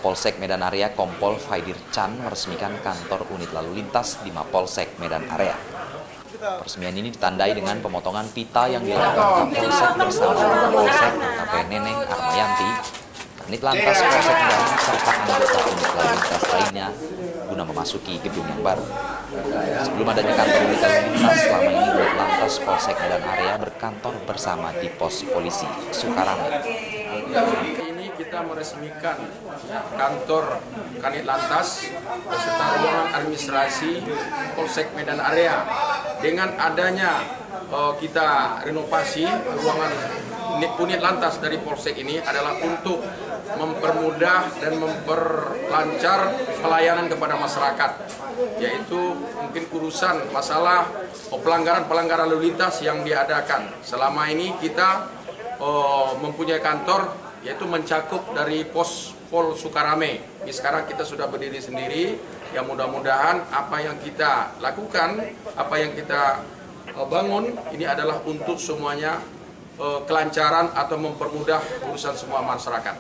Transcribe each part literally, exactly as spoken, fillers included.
Kapolsek Medan Area Kompol Faidir Chan meresmikan kantor unit lalu lintas di Mapolsek Medan Area. Peresmian ini ditandai dengan pemotongan pita yang dilakukan Kapolsek bersama Kapolsek A K P Neneng Armayanti, Kanit Lantas Polsek Medan serta anggota unit lalu lintas lainnya guna memasuki gedung yang baru. Sebelum adanya kantor unit lalu lintas, selama ini unit lantas Polsek Medan Area berkantor bersama di pos polisi Sukarame. Ini kita meresmikan kantor Kanit Lantas beserta ruangan administrasi Polsek Medan Area. Dengan adanya uh, kita renovasi ruangan unit lantas dari Polsek ini adalah untuk mempermudah dan memperlancar pelayanan kepada masyarakat, yaitu mungkin urusan masalah pelanggaran-pelanggaran lalu lintas yang diadakan. Selama ini kita uh, mempunyai kantor yaitu mencakup dari pos Pol Sukarame. Ini sekarang kita sudah berdiri sendiri, ya mudah-mudahan apa yang kita lakukan, apa yang kita uh, bangun ini adalah untuk semuanya uh, kelancaran atau mempermudah urusan semua masyarakat.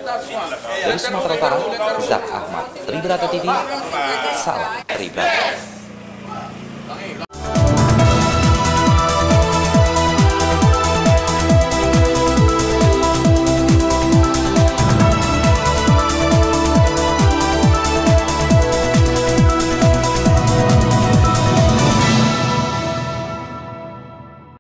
Dari Sumatera Utara, Zak Ahmad, Tribrata T V, Salam Tribrata.